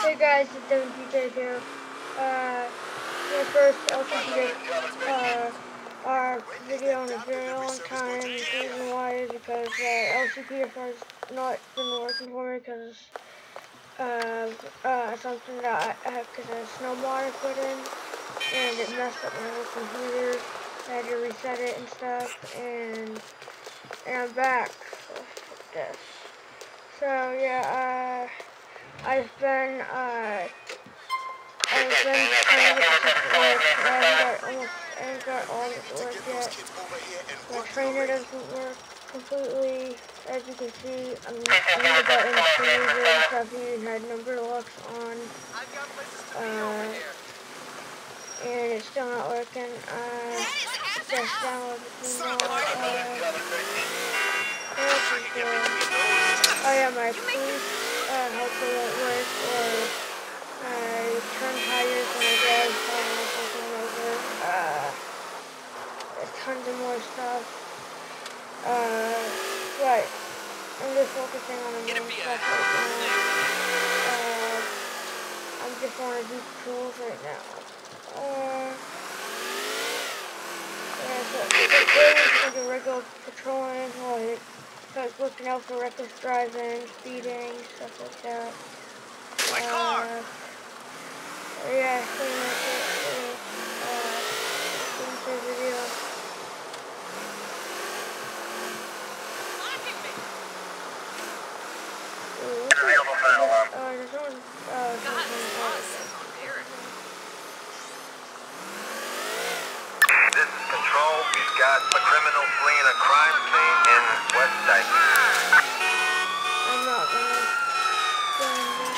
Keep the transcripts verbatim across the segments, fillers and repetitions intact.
Hey guys, it's Devin P J here. Uh, my first L C P uh, our video in a very long time. The reason why is because uh, L C P has not been working for me because of uh, something that I have because a snow mod I put in and it messed up my whole computer. I had to reset it and stuff, and, and I'm back with this. So yeah, uh, I've been uh. I've been trying to get this to work. I haven't got almost, I haven't got all of it to work yet. The trainer doesn't work completely. As you can see, I'm using the buttons to use it and stuff. He even had number locks on. Uh, and it's still not working. Uh, just download the new mod. Uh, oh yeah, my police, uh, hopefully it works, or I turn tires when I drive or something over. Uh, there's tons of more stuff. Uh, but I'm just focusing on the main stuff right now. Uh, I just want to do tools right now. Uh, yeah, so it's like regular patrolling, like, like looking out for reckless driving, speeding, stuff like that. My car! Uh, Yeah, pretty much it. Uh, into the video. Ooh, uh, there's one, uh, This is Control. We've got a criminal fleeing a crime scene in West Dyke. I'm not gonna film this.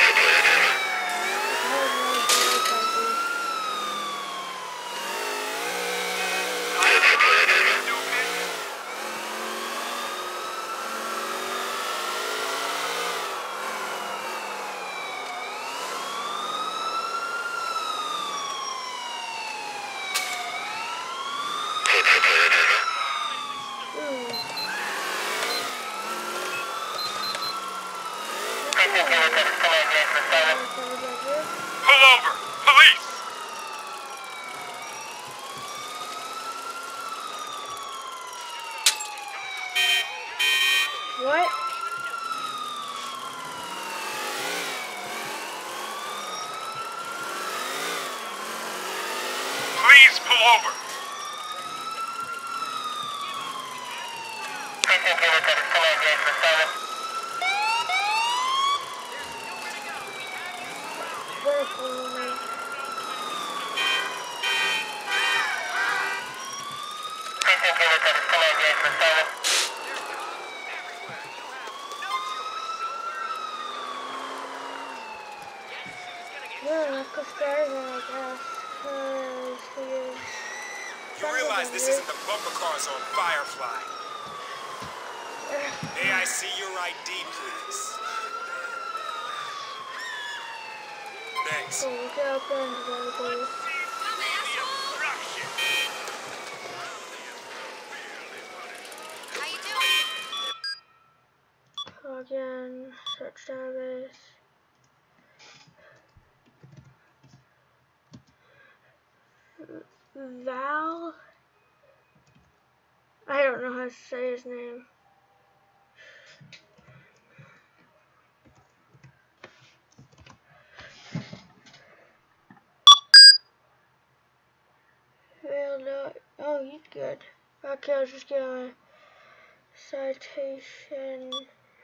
Pull over! Police! What? Please pull over! Yeah, that's the stairs, I guess. Cause he is. You realize this isn't the bumper cars on Firefly. May I see your I D, please? Thanks. So we get up there and go. How you doing? Log in, search database. Val? I don't know how to say his name. Well, no. Oh, he's good. Okay, I'll just get a citation.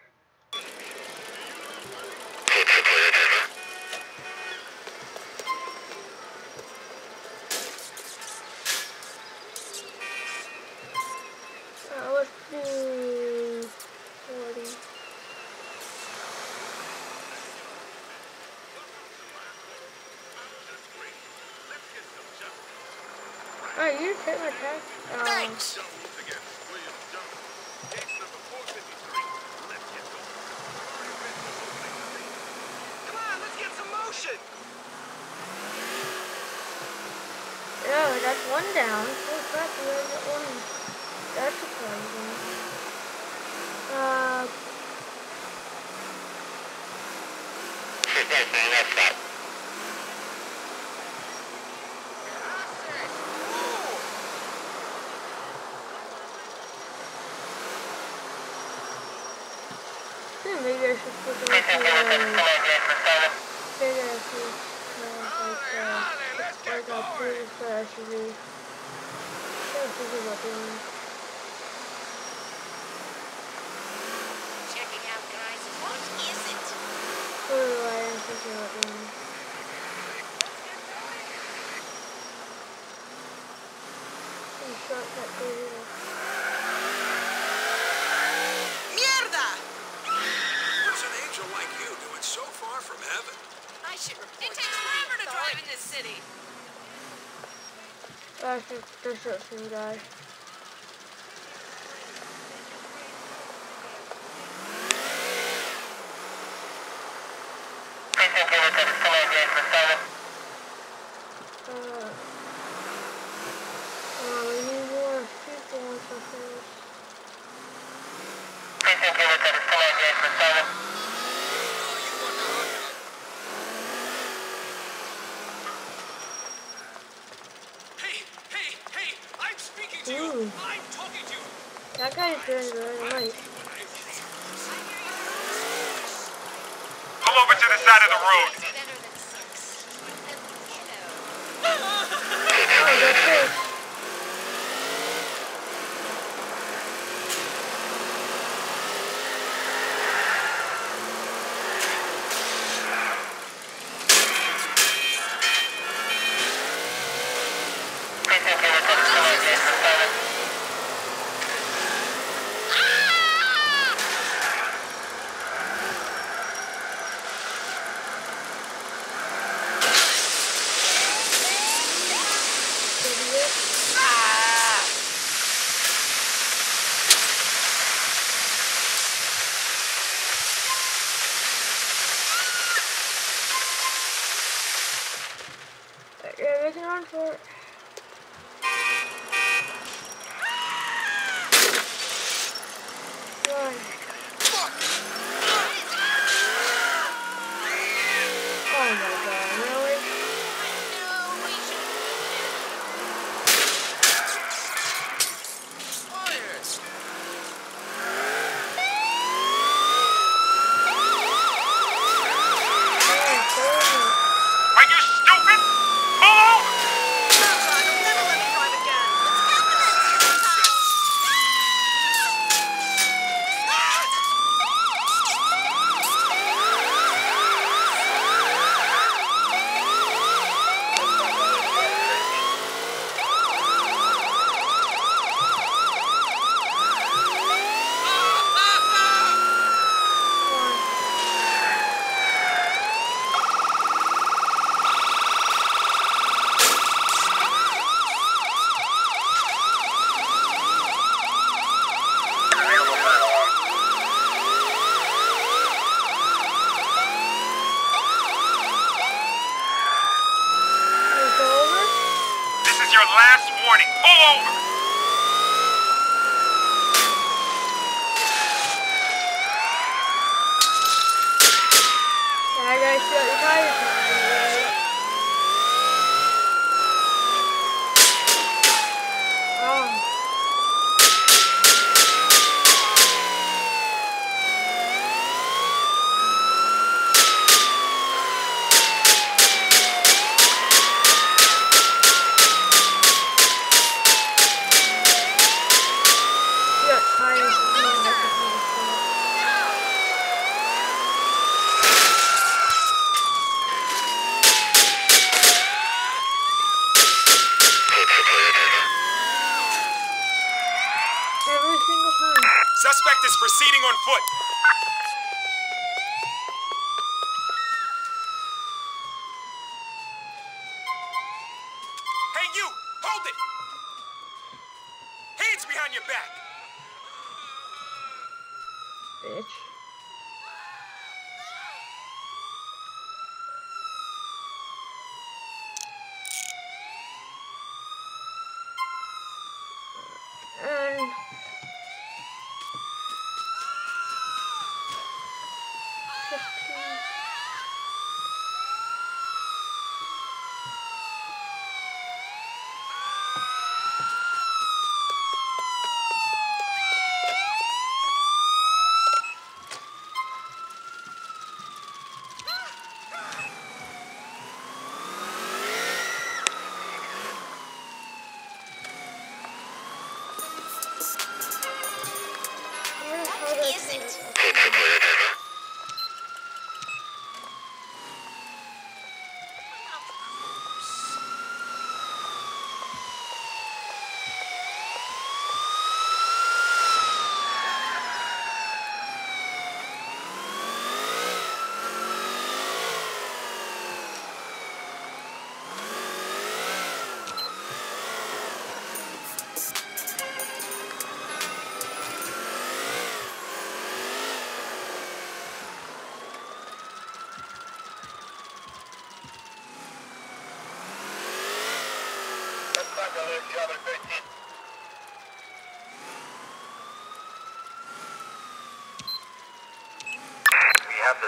Uh, let's do forty. Alright, you just hit my tag. Um, Thanks! Come on, let's get some motion! yeah, that's one down. Oh crap, we only got one. That's surprising. Uh, Yeah, maybe I should put them up here. Maybe I should uh, like, uh, like a previous that I should be. I'm thinking about doing. Checking out, guys. What is it? What do I am thinking about doing? Some shortcut to here. Mierda! What's an angel like you doing so far from heaven? I should report. It takes forever to drive in this city. I should just shoot some guy. Uh, uh, we need more people and stuff for this. Hey, hey, hey! I'm speaking to Ooh. you! I'm talking to you! That guy's doing really nice. Pull over to the side of the road. It's better than six. You know. Oh, that's it. Yeah, making on for it. Run. Oh my god, really? No, we should. Quiet! Are you stupid? Pull over! Don't never let me drive again. What's This is your last warning. Pull over! I gotta shoot your tires. Oh. Your tires. Every single time. Suspect is proceeding on foot. Hey, you! Hold it! Hands behind your back! Bitch. And fifteen.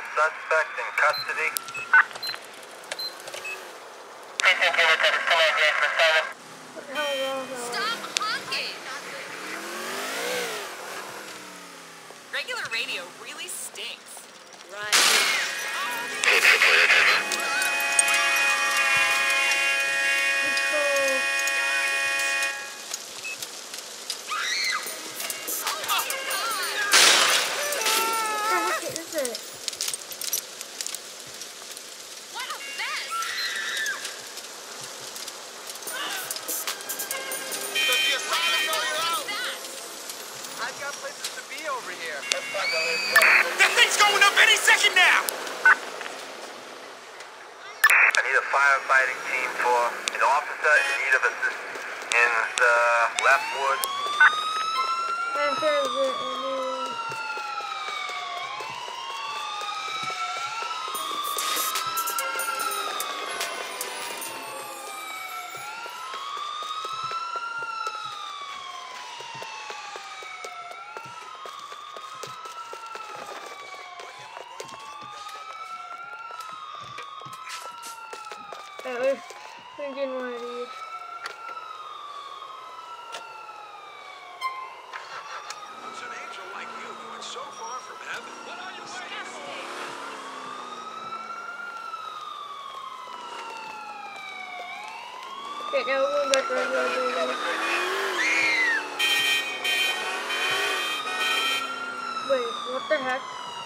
suspect in custody. What the hell is wrong with that? Stop honking! Regular radio really stinks. Right. Control. What the heck is it? What a mess! Does the assignment know you're out? I've got places to be over here. That thing's going up any second now! I need a firefighting team for an officer in need of assistance in the left wood. I'm sure it's a new one. At least we didn't want to eat. What's an angel like you doing so far from heaven? What are you waiting for? Okay, now we're going back to regular radio. Wait, what the heck?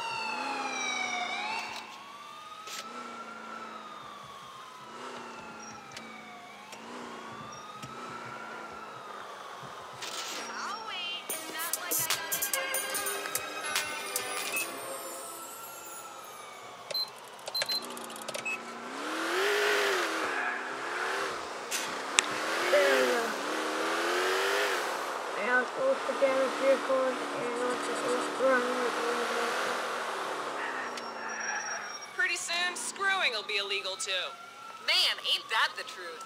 I'll wait. It's not like I got anywhere to go. There we go. Now let's go with the damaged vehicle and let's just let's run with the Pretty soon, screwing will be illegal too. Man, ain't that the truth?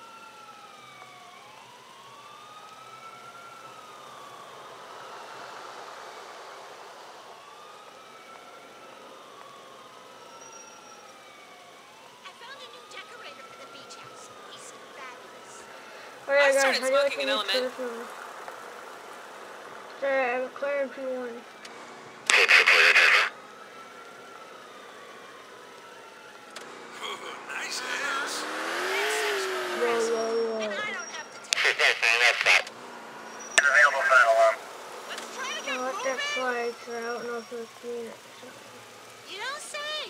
I found a new decorator for the beach house. He's fabulous. Alright I guys, started how do you like smoking the an new element. Christmas? Sorry, I have a McLaren P one. Ooh, nice ass. Whoa, whoa, And whoa. I don't have to take Available final alarm. Let's try to I get let that moving. slide, so I don't know if it was being it. You don't say.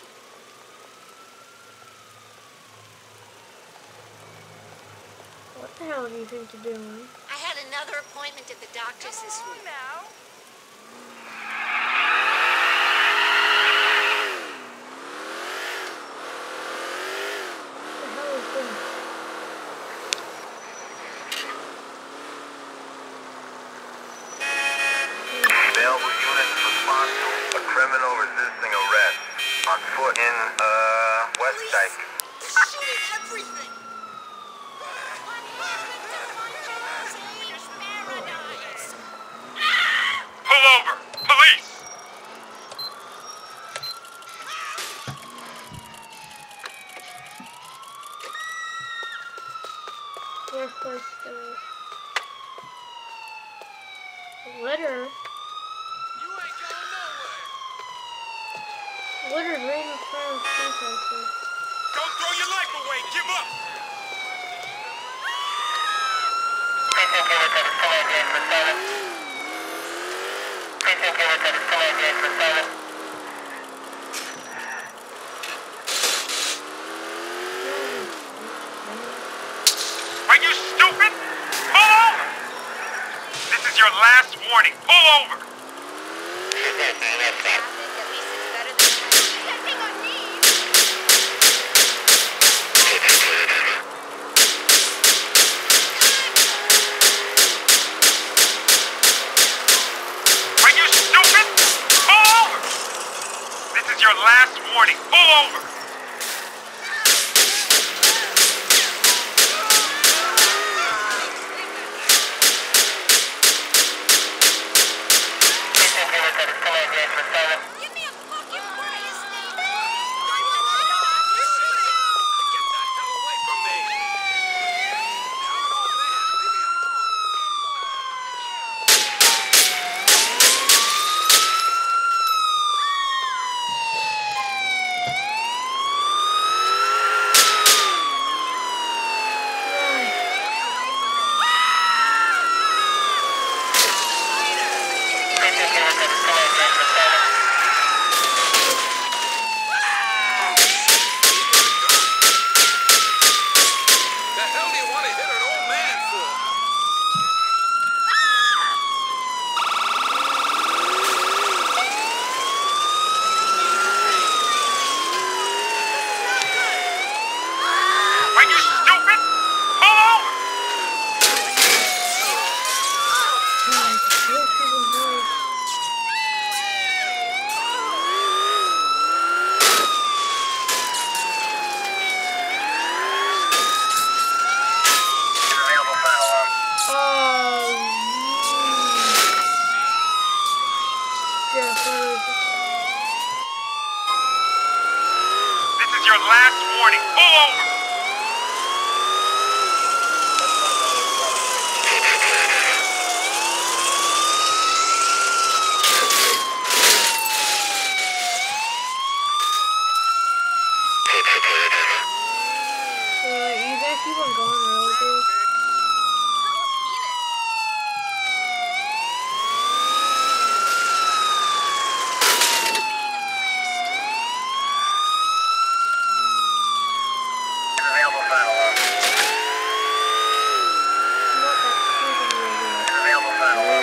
What the hell do you think you're doing? I had another appointment at the doctor's this week. now. What the hell is this? Available units respond to a criminal resisting arrest on foot in uh West Dyke. They're shooting everything. What happened to Montrose Age Paradise? Pull over! Police! Where's this uh, litter? You ain't going nowhere! Litter's right in front of the contractor. Don't throw your life away! Give up! Are you stupid? Pull over! This is your last warning. Pull over! Traffic, at least it's better than stepping on me. Are you stupid? Pull over! This is your last warning. Pull over! your last warning. Pull over. Uh, you guys keep on going, really, dude? Available final lock. Not that stupid, dude. Available final lock.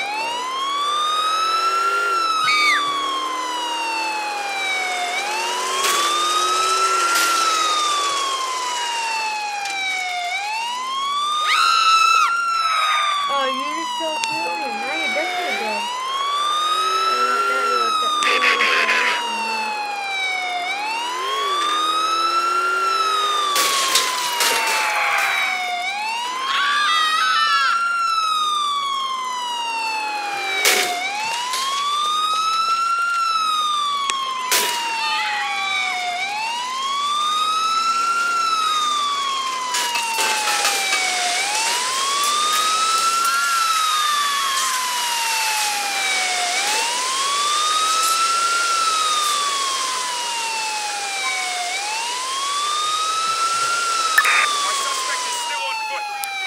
Oh, you just killed Julian. Now you're definitely dead. Well, not that, you're like that. You're like that. Our suspect is still on foot.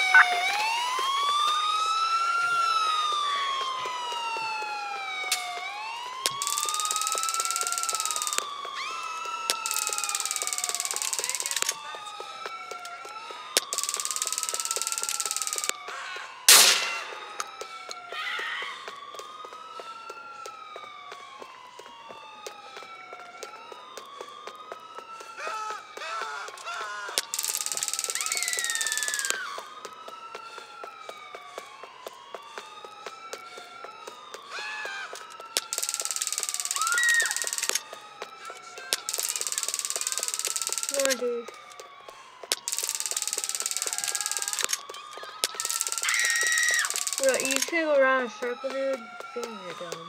Come on, dude. Bro, you just gonna go around in a circle, dude? Damn, you're dumb.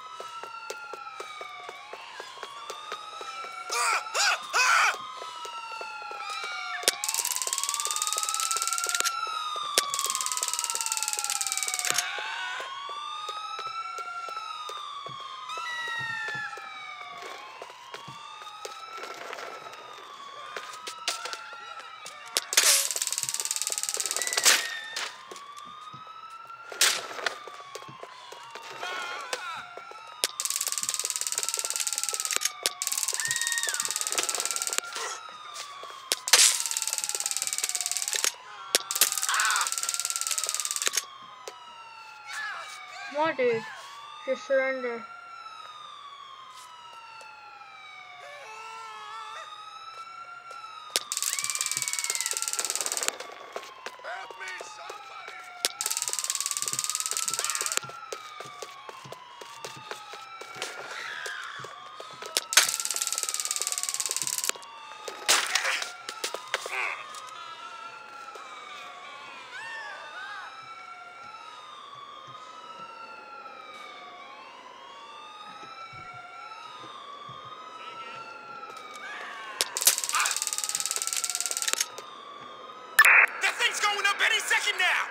Come on, dude. Just surrender. Help me, somebody! That thing's going up any second now!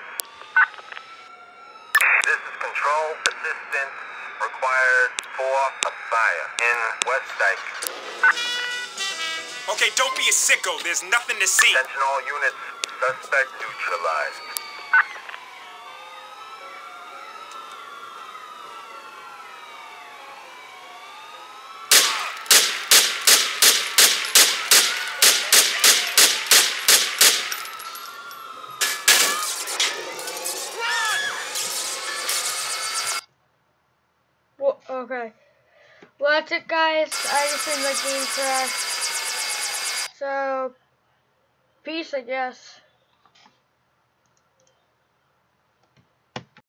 This is control. Assistance required for a fire in West Dyke. Okay, don't be a sicko. There's nothing to see. Attention all units. Suspect neutralized. Well, okay. Well, that's it, guys. I just made my game crash. So, peace, I guess.